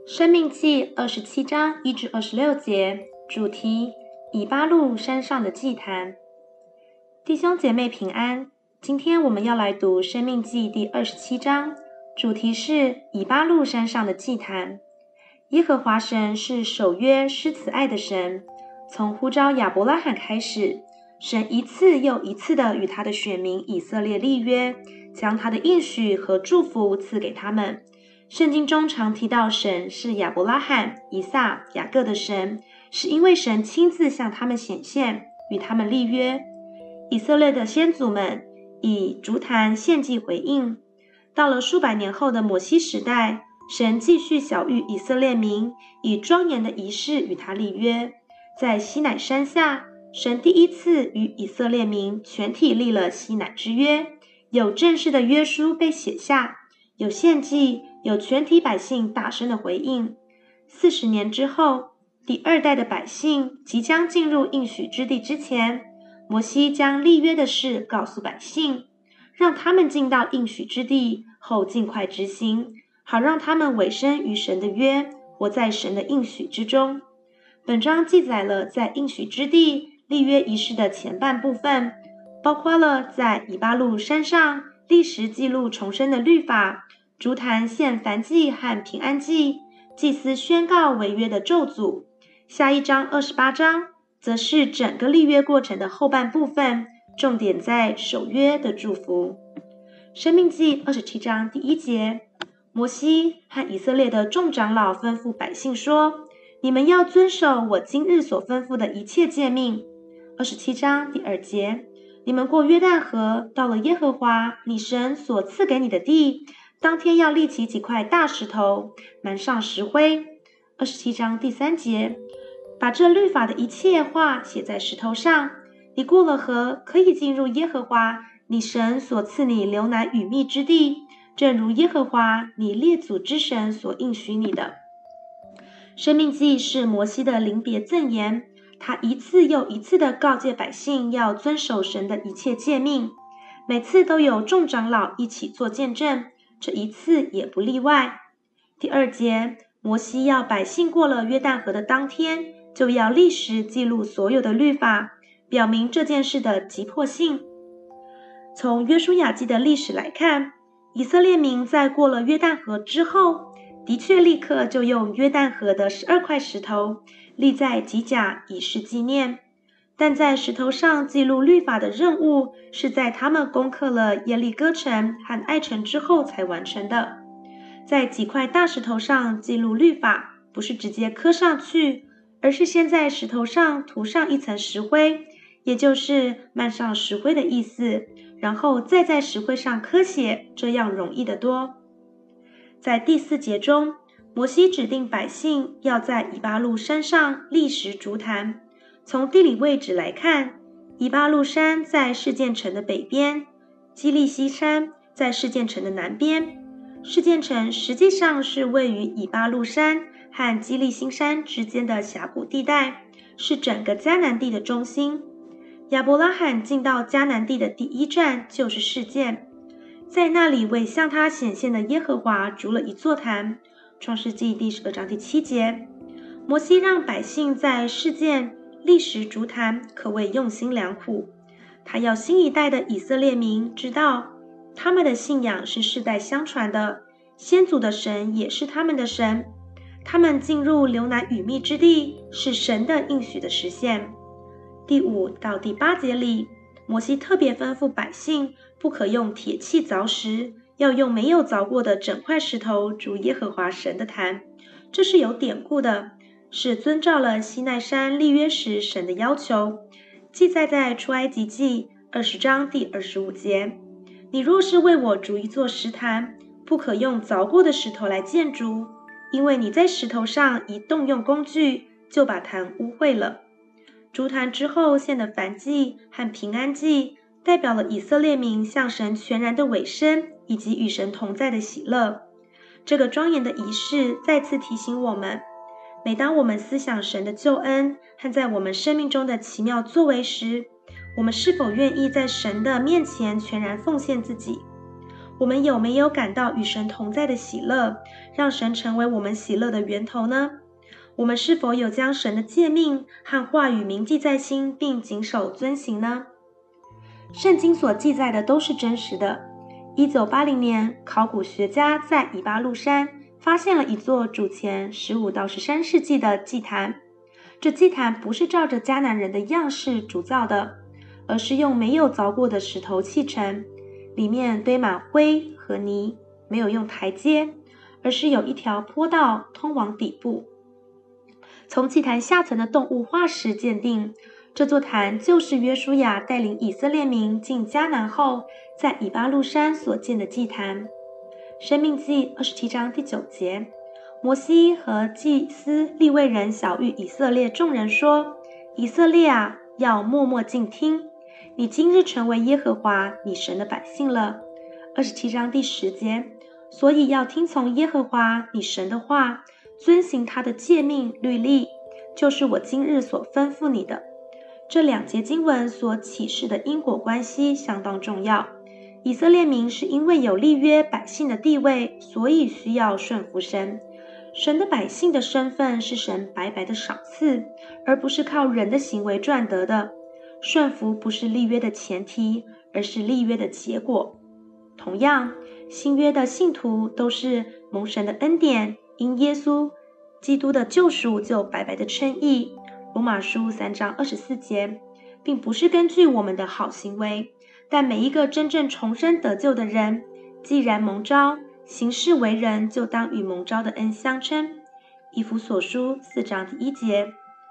生命记27章1至26节，主题：以巴路山上的祭坛。弟兄姐妹平安，今天我们要来读生命记第27章，主题是以巴路山上的祭坛。耶和华神是守约施慈爱的神，从呼召亚伯拉罕开始，神一次又一次地与他的选民以色列立约，将他的应许和祝福赐给他们。圣经中常提到神是亚伯拉罕、以撒、雅各的神，是因为神亲自向他们显现，与他们立约。以色列的先祖们以竹坛献祭回应。到了数百年后的摩西时代，神继续晓谕以色列民，以庄严的仪式与他立约。在西乃山下，神第一次与以色列民全体立了西乃之约，有正式的约书被写下，有献祭，有全体百姓大声的回应。40年之后，第二代的百姓即将进入应许之地之前，摩西将立约的事告诉百姓，让他们进到应许之地后尽快执行，好让他们委身于神的约，活在神的应许之中。本章记载了在应许之地立约仪式的前半部分，包括了在以巴路山上历时记录重生的律法，竹坛献燔祭和平安祭，祭司宣告违约的咒诅。下一章28章则是整个立约过程的后半部分，重点在守约的祝福。生命记27章第1节，摩西和以色列的众长老吩咐百姓说，你们要遵守我今日所吩咐的一切诫命。27章第2节，你们过约旦河，到了耶和华你神所赐给你的地，当天要立起几块大石头，满上石灰。27章第3节，把这律法的一切话写在石头上，你过了河，可以进入耶和华你神所赐你流奶与蜜之地，正如耶和华你列祖之神所应许你的。生命记是摩西的临别赠言，他一次又一次地告诫百姓要遵守神的一切诫命，每次都有众长老一起做见证，这一次也不例外。第2节，摩西要百姓过了约旦河的当天，就要立时记录所有的律法，表明这件事的急迫性。从约书亚记的历史来看，以色列民在过了约旦河之后，的确立刻就用约旦河的12块石头立在吉甲以示纪念，但在石头上记录律法的任务是在他们攻克了耶利哥城和爱城之后才完成的。在几块大石头上记录律法，不是直接刻上去，而是先在石头上涂上一层石灰，也就是漫上石灰的意思，然后再在石灰上刻写，这样容易得多。在第4节中，摩西指定百姓要在以巴路山上立石竹坛。从地理位置来看，以巴路山在示剑城的北边，基利西山在示剑城的南边。示剑城实际上是位于以巴路山和基利西山之间的峡谷地带，是整个迦南地的中心。亚伯拉罕进到迦南地的第一站就是示剑，在那里为向他显现的耶和华筑了一座坛。创世纪第12章第7节，摩西让百姓在示剑立石筑坛，可谓用心良苦。他要新一代的以色列民知道，他们的信仰是世代相传的，先祖的神也是他们的神，他们进入流奶与蜜之地，是神的应许的实现。第5到第8节里，摩西特别吩咐百姓不可用铁器凿石，要用没有凿过的整块石头筑耶和华神的坛，这是有典故的，是遵照了西奈山立约时神的要求，记载在出埃及记20章第25节。你若是为我筑一座石坛，不可用凿过的石头来建筑，因为你在石头上一动用工具，就把坛污秽了。筑坛之后献的燔祭和平安祭，代表了以色列民向神全然的委身，以及与神同在的喜乐。这个庄严的仪式再次提醒我们，每当我们思想神的救恩和在我们生命中的奇妙作为时，我们是否愿意在神的面前全然奉献自己？ 我们有没有感到与神同在的喜乐，让神成为我们喜乐的源头呢？我们是否有将神的诫命和话语铭记在心，并谨守遵行呢？圣经所记载的都是真实的。1980年，考古学家在以巴路山发现了一座主前15到13世纪的祭坛。这祭坛不是照着迦南人的样式主造的，而是用没有凿过的石头砌成，里面堆满灰和泥，没有用台阶，而是有一条坡道通往底部。从祭坛下层的动物化石鉴定，这座坛就是约书亚带领以色列民进迦南后，在以巴路山所建的祭坛。申命记27章第9节，摩西和祭司利未人晓谕以色列众人说：以色列啊，要默默静听，你今日成为耶和华你神的百姓了。27章第10节，所以要听从耶和华你神的话，遵行他的诫命律例，就是我今日所吩咐你的。这2节经文所启示的因果关系相当重要。以色列民是因为有立约百姓的地位，所以需要顺服神。神的百姓的身份是神白白的赏赐，而不是靠人的行为赚得的。顺服不是立约的前提，而是立约的结果。同样，新约的信徒都是蒙神的恩典，因耶稣基督的救赎就白白的称义。罗马书3章24节，并不是根据我们的好行为，但每一个真正重生得救的人，既然蒙召，行事为人就当与蒙召的恩相称。以弗所书4章第1节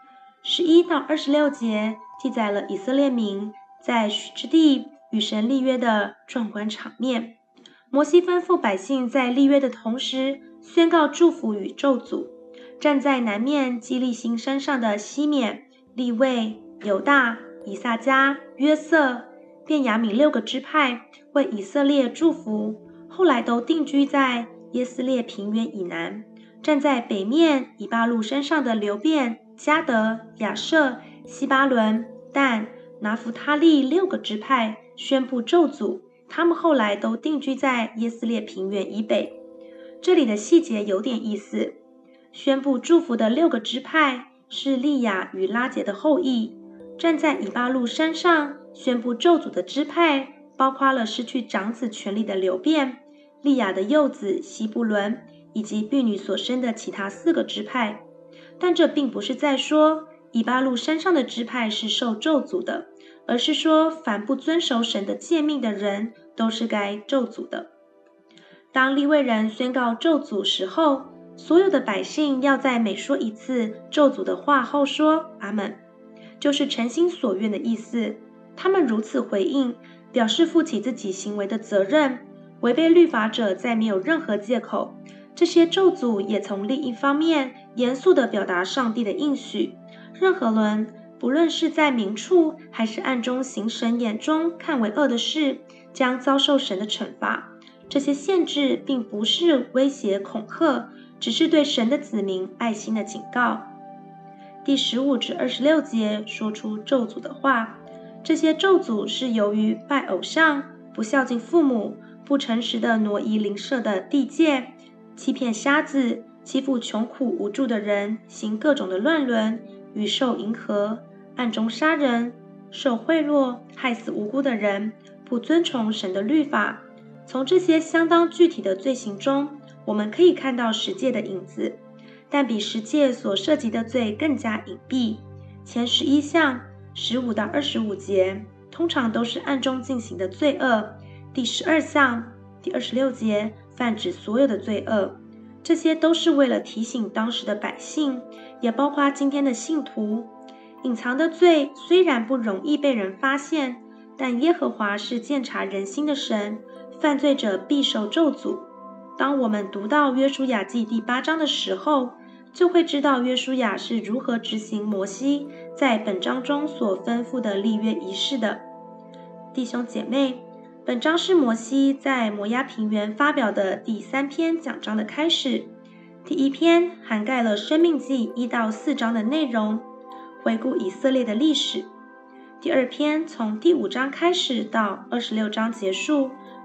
，11到26节记载了以色列民在许之地与神立约的壮观场面。摩西吩咐百姓在立约的同时，宣告祝福与咒诅。站在南面基利心山上的西缅、利未、犹大、以萨迦、约瑟、便雅悯6个支派为以色列祝福，后来都定居在耶斯列平原以南。站在北面以巴路山上的流便、迦得、亚设、西巴伦、但、拿弗他利6个支派宣布咒诅，他们后来都定居在耶斯列平原以北。这里的细节有点意思。宣布祝福的6个支派是利亚与拉结的后裔。站在以巴路山上宣布咒诅的支派，包括了失去长子权力的流便、利亚的幼子西布伦，以及婢女所生的其他4个支派。但这并不是在说以巴路山上的支派是受咒诅的，而是说凡不遵守神的诫命的人都是该咒诅的。当利未人宣告咒诅时候，所有的百姓要在每说一次咒诅的话后说阿们，就是诚心所愿的意思。他们如此回应，表示负起自己行为的责任，违背律法者再没有任何借口。这些咒诅也从另一方面严肃地表达上帝的应许，任何人不论是在明处还是暗中行神眼中看为恶的事，将遭受神的惩罚。这些限制并不是威胁恐吓，只是对神的子民爱心的警告。第15至26节说出咒诅的话，这些咒诅是由于拜偶像、不孝敬父母、不诚实的挪移邻舍的地界、欺骗瞎子、欺负穷苦无助的人、行各种的乱伦、与兽迎合、暗中杀人、受贿赂、害死无辜的人、不遵从神的律法。从这些相当具体的罪行中，我们可以看到十诫的影子，但比十诫所涉及的罪更加隐蔽。前11项15到25节通常都是暗中进行的罪恶，第12项第26节泛指所有的罪恶。这些都是为了提醒当时的百姓，也包括今天的信徒。隐藏的罪虽然不容易被人发现，但耶和华是鉴察人心的神，犯罪者必受咒诅。当我们读到约书亚记第8章的时候，就会知道约书亚是如何执行摩西在本章中所吩咐的立约仪式的。弟兄姐妹，本章是摩西在摩押平原发表的第3篇讲章的开始。第1篇涵盖了申命记1到4章的内容，回顾以色列的历史。第2篇从第5章开始到26章结束，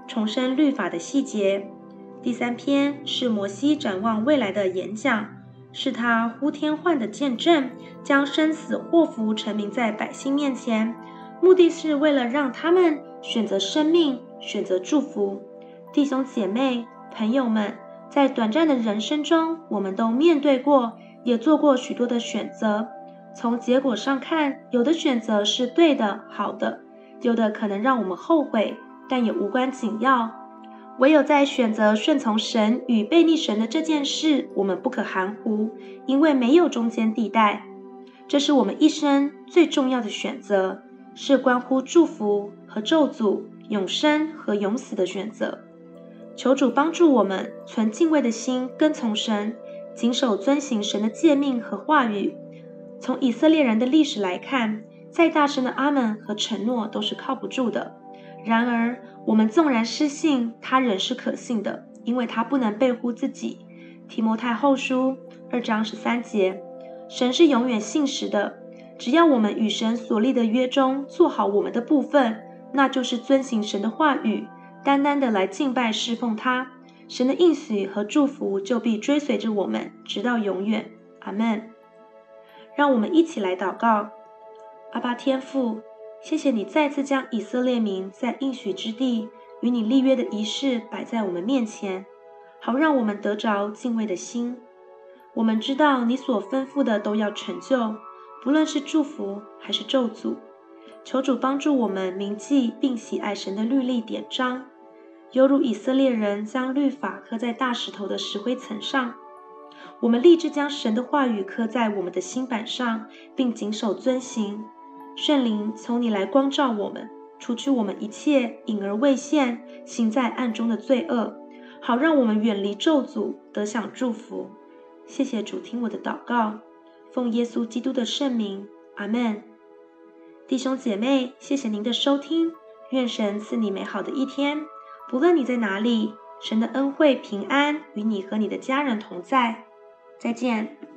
重申律法的细节。第3篇是摩西展望未来的演讲，是他呼天唤的见证，将生死祸福陈明在百姓面前，目的是为了让他们选择生命，选择祝福。弟兄姐妹、朋友们，在短暂的人生中，我们都面对过，也做过许多的选择。从结果上看，有的选择是对的、好的，有的可能让我们后悔，但也无关紧要。唯有在选择顺从神与背逆神的这件事，我们不可含糊，因为没有中间地带。这是我们一生最重要的选择，是关乎祝福和咒诅、永生和永死的选择。求主帮助我们存敬畏的心跟从神，谨守遵行神的诫命和话语。从以色列人的历史来看，再大声的阿们和承诺都是靠不住的。然而我们纵然失信，他仍是可信的，因为他不能背乎自己。提摩太后书2章13节，神是永远信实的，只要我们与神所立的约中做好我们的部分，那就是遵行神的话语，单单的来敬拜侍奉他，神的应许和祝福就必追随着我们，直到永远。阿们。让我们一起来祷告。阿爸天父，谢谢你再次将以色列民在应许之地与你立约的仪式摆在我们面前，好让我们得着敬畏的心。我们知道你所吩咐的都要成就，不论是祝福还是咒诅。求主帮助我们铭记并喜爱神的律例典章，犹如以色列人将律法刻在大石头的石灰层上。我们立志将神的话语刻在我们的心板上，并谨守遵行。圣灵从你来光照我们，除去我们一切隐而未现、行在暗中的罪恶，好让我们远离咒诅，得享祝福。谢谢主听我的祷告，奉耶稣基督的圣名，阿们。弟兄姐妹，谢谢您的收听，愿神赐你美好的一天。不论你在哪里，神的恩惠平安与你和你的家人同在。再见。